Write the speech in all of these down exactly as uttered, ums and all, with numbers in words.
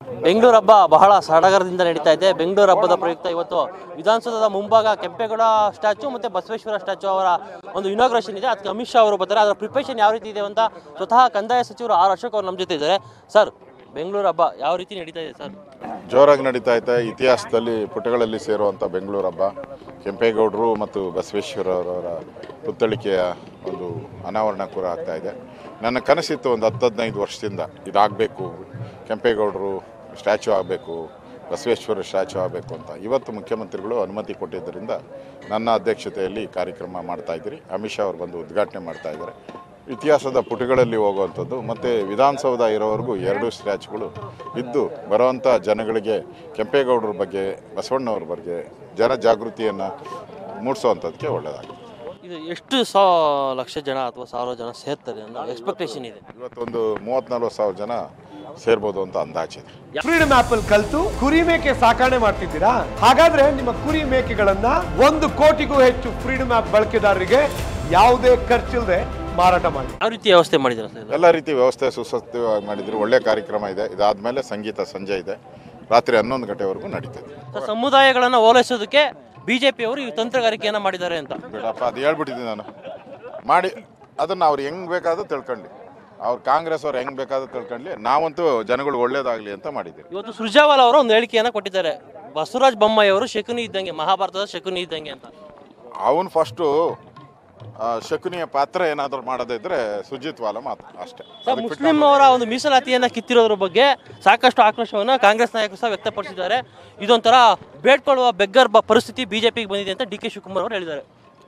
ಬೆಂಗಳೂರು ಹಬ್ಬ ಬಹಳ ಸಡಗರದಿಂದ ನಡೀತಾ ಇದೆ. ಬೆಂಗಳೂರು ಹಬ್ಬದ ಪ್ರಯುಕ್ತ ಇವತ್ತು ವಿಧಾನಸೌಧದ ಮುಂಭಾಗ ಕೆಂಪೇಗೌಡ ಸ್ಟ್ಯಾಚು ಮತ್ತು ಬಸವೇಶ್ವರ ಸ್ಟ್ಯಾಚು ಅವರ ಒಂದು ಇನಾಗ್ರೇಷನ್ ಇದೆ. ಅದಕ್ಕೆ ಅಮಿತ್ ಶಾ ಅವರು ಬರ್ತಾರೆ. ಅದರ ಪ್ರಿಪರೇಷನ್ ಯಾವ ರೀತಿ ಇದೆ ಅಂತ ಸ್ವತಃ ಕಂದಾಯ ಸಚಿವರು ಆರ್ ಅಶೋಕ್ ಅವರು ನಮ್ಮ ಜೊತೆ ಇದ್ದಾರೆ. ಸರ್, ಬೆಂಗಳೂರು ಹಬ್ಬ ಯಾವ ರೀತಿ ನಡೀತಾ ಇದೆ ಸರ್? ಜೋರಾಗಿ ನಡೀತಾ ಇದೆ. ಇತಿಹಾಸದಲ್ಲಿ ಪುಟಗಳಲ್ಲಿ ಸೇರುವಂಥ ಬೆಂಗಳೂರು ಹಬ್ಬ ಕೆಂಪೇಗೌಡರು ಮತ್ತು ಬಸವೇಶ್ವರರವರ ಪುತ್ಥಳಿಕೆಯ ಒಂದು ಅನಾವರಣ ಕೂಡ ಆಗ್ತಾ ಇದೆ. ನನ್ನ ಕನಸಿತ್ತು ಒಂದು ಹತ್ತು ಹದಿನೈದು ವರ್ಷದಿಂದ ಇದಾಗಬೇಕು, ಕೆಂಪೇಗೌಡರು ಸ್ಟ್ಯಾಚು ಆಗಬೇಕು, ಬಸವೇಶ್ವರ ಸ್ಟ್ಯಾಚು ಆಗಬೇಕು ಅಂತ. ಇವತ್ತು ಮುಖ್ಯಮಂತ್ರಿಗಳು ಅನುಮತಿ ಕೊಟ್ಟಿದ್ದರಿಂದ ನನ್ನ ಅಧ್ಯಕ್ಷತೆಯಲ್ಲಿ ಕಾರ್ಯಕ್ರಮ ಮಾಡ್ತಾ ಇದ್ದೀರಿ. ಅಮಿತ್ ಶಾ ಅವರು ಬಂದು ಉದ್ಘಾಟನೆ ಮಾಡ್ತಾ ಇದ್ದಾರೆ. ಇತಿಹಾಸದ ಪುಟಗಳಲ್ಲಿ ಹೋಗುವಂಥದ್ದು ಮತ್ತು ವಿಧಾನಸೌಧ ಇರೋವರೆಗೂ ಎರಡು ಸ್ಟ್ಯಾಚುಗಳು ಇದ್ದು ಬರುವಂಥ ಜನಗಳಿಗೆ ಕೆಂಪೇಗೌಡರ ಬಗ್ಗೆ, ಬಸವಣ್ಣವ್ರ ಬಗ್ಗೆ ಜನ ಜಾಗೃತಿಯನ್ನು ಮೂಡಿಸೋವಂಥದ್ದಕ್ಕೆ ಒಳ್ಳೆಯದಾಗುತ್ತೆ. ಇದು ಎಷ್ಟು ಸಾ ಲಕ್ಷ ಜನ ಅಥವಾ ಸಾವಿರ ಜನ ಸೇರ್ತಾರೆ ಅನ್ನೋ ಎಕ್ಸ್ಪೆಕ್ಟೇಷನ್ ಇದೆ? ಇವತ್ತೊಂದು ಮೂವತ್ತ್ ನಲ್ವತ್ತು ಸಾವಿರ ಜನ ಸೇರ್ಬೋದು ಅಂತ ಅಂದಾಜಿದೆ. ಫ್ರೀಡಮ್ ಆಪ್ ಅಲ್ಲಿ ಕಲ್ತು ಕುರಿ ಮೇಕೆ ಸಾಕಣೆ ಮಾಡ್ತಿದ್ದೀರಾ? ಹಾಗಾದ್ರೆ ನಿಮ್ಮ ಕುರಿ ಮೇಕೆಗಳನ್ನ ಒಂದು ಕೋಟಿಗೂ ಹೆಚ್ಚು ಫ್ರೀಡಮ್ ಆಪ್ ಬಳಕೆದಾರರಿಗೆ ಯಾವುದೇ ಖರ್ಚಿಲ್ಲದೆ ಮಾರಾಟ ಮಾಡಿ. ಯಾವ ರೀತಿ ವ್ಯವಸ್ಥೆ ಮಾಡಿದ್ದಾರೆ ಸರ್? ಎಲ್ಲ ರೀತಿ ವ್ಯವಸ್ಥೆ ಸುಸಜ್ಜಿತವಾಗಿ ಮಾಡಿದ್ರು. ಒಳ್ಳೆ ಕಾರ್ಯಕ್ರಮ ಇದೆ. ಇದಾದ್ಮೇಲೆ ಸಂಗೀತ ಸಂಜೆ ಇದೆ. ರಾತ್ರಿ ಹನ್ನೊಂದು ಗಂಟೆವರೆಗೂ ನಡೀತದೆ. ಸಮುದಾಯಗಳನ್ನು ಓಲೈಸೋದಕ್ಕೆ ಬಿಜೆಪಿಯವರು ಈ ತಂತ್ರಗಾರಿಕೆಯನ್ನು ಮಾಡಿದ್ದಾರೆ ಅಂತ ಬೇಡಪ್ಪ, ಅದು ಹೇಳ್ಬಿಟ್ಟಿದ್ದೀನಿ ನಾನು. ಮಾಡಿ ಅದನ್ನು ಅವ್ರು ಹೆಂಗೆ ಬೇಕಾದ್ರೂ ತಿಳ್ಕೊಳ್ಳಿ. ಅವ್ರು ಕಾಂಗ್ರೆಸ್ ಅವ್ರು ಹೆಂಗೆ ಬೇಕಾದ್ರೂ ತಿಳ್ಕೊಳ್ಳಿ. ನಾವಂತೂ ಜನಗಳು ಒಳ್ಳೇದಾಗಲಿ ಅಂತ ಮಾಡಿದ್ದೀವಿ. ಇವತ್ತು ಸುರ್ಜೇವಾಲಾ ಅವರು ಒಂದು ಹೇಳಿಕೆಯನ್ನು ಕೊಟ್ಟಿದ್ದಾರೆ. ಬಸವರಾಜ ಬೊಮ್ಮಾಯಿ ಅವರು ಶಕುನಿ ಇದ್ದಂಗೆ, ಮಹಾಭಾರತದ ಶಕುನಿ ಇದ್ದಂಗೆ ಅಂತ. ಅವನು ಫಸ್ಟು ಶಕುನಿಯ ಪಾತ್ರ ಏನಾದರೂ ಮಾಡೋದಿದ್ರೆ ಸುಜಿತ್ ವಾಲಾ ಮಾತ್ರ ಅಷ್ಟೇ. ಮುಸ್ಲಿಂ ಅವರ ಒಂದು ಮೀಸಲಾತಿಯನ್ನು ಕಿತ್ತಿರೋದ್ರ ಬಗ್ಗೆ ಸಾಕಷ್ಟು ಆಕ್ರೋಶವನ್ನು ಕಾಂಗ್ರೆಸ್ ನಾಯಕರು ಸಹ ವ್ಯಕ್ತಪಡಿಸಿದ್ದಾರೆ. ಇದೊಂಥರ ಬೇಡ್ಕೊಳ್ಳುವ ಬೆಗ್ಗರ್ ಪರಿಸ್ಥಿತಿ ಬಿಜೆಪಿಗೆ ಬಂದಿದೆ ಅಂತ ಡಿ ಕೆ ಶಿವಕುಮಾರ್ ಅವರು ಹೇಳಿದ್ದಾರೆ.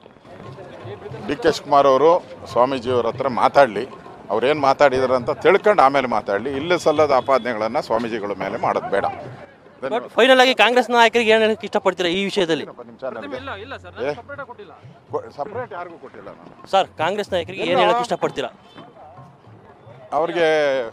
ಡಿ ಕೆ ಶಿವಕುಮಾರ್ ಅವರು ಸ್ವಾಮೀಜಿಯವ್ರ ಹತ್ರ ಮಾತಾಡಲಿ, ಅವ್ರೇನು ಮಾತಾಡಿದಾರೆ ಅಂತ ತಿಳ್ಕೊಂಡು ಆಮೇಲೆ ಮಾತಾಡಲಿ. ಇಲ್ಲ ಸಲ್ಲದ ಆಪಾದನೆಗಳನ್ನು ಸ್ವಾಮೀಜಿಗಳ ಮೇಲೆ ಮಾಡೋದು ಬೇಡ. ಬಟ್ ಫೈನಲ್ ಆಗಿ ಕಾಂಗ್ರೆಸ್ ನಾಯಕರಿಗೆ ಏನು ಹೇಳಕ್ಕೆ ಇಷ್ಟಪಡ್ತೀರಾ ಈ ವಿಷಯದಲ್ಲಿ? ಸಪ್ರೇಟ್ ಯಾರಿಗೂ ಕೊಟ್ಟಿಲ್ಲ ನಾನು. ಸರ್, ಕಾಂಗ್ರೆಸ್ ನಾಯಕರಿಗೆ ಏನು ಹೇಳಕ್ಕೆ ಇಷ್ಟಪಡ್ತೀರಾ? ಅವ್ರಿಗೆ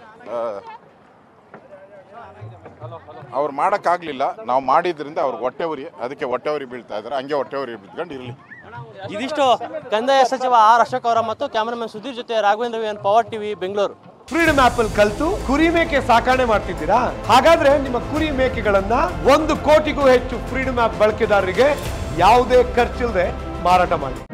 ಅವ್ರು ಮಾಡೋಕ್ಕಾಗಲಿಲ್ಲ. ನಾವು ಮಾಡಿದ್ರಿಂದ ಅವ್ರಿಗೆ ಹೊಟ್ಟೆ ಉರಿ, ಅದಕ್ಕೆ ಹೊಟ್ಟೆ ಉರಿ ಬೀಳ್ತಾ ಇದ್ದಾರೆ. ಹಂಗೆ ಹೊಟ್ಟೆ ಉರಿ ಬಿದ್ಕೊಂಡು ಇರಲಿ. ಇದಿಷ್ಟು ಕಂದಾಯ ಸಚಿವ ಆರ್ ಅಶೋಕ್ ಅವರ ಮತ್ತು ಕ್ಯಾಮರಾಮನ್ ಸುಧೀರ್ ಜೊತೆ Raghavendra V N, power TV, Bengaluru. Freedom app ಅಲ್ಲಿ ಕಲ್ತು ಕುರಿ ಮೇಕೆ ಸಾಕಣೆ ಮಾಡ್ತಿದ್ದೀರಾ? ಹಾಗಾದ್ರೆ ನಿಮ್ಮ ಕುರಿ ಮೇಕೆಗಳನ್ನ ಒಂದು ಕೋಟಿಗೂ ಹೆಚ್ಚು ಫ್ರೀಡಮ್ ಆಪ್ ಬಳಕೆದಾರರಿಗೆ ಯಾವುದೇ ಖರ್ಚಿಲ್ಲದೆ ಮಾರಾಟ ಮಾಡಿ.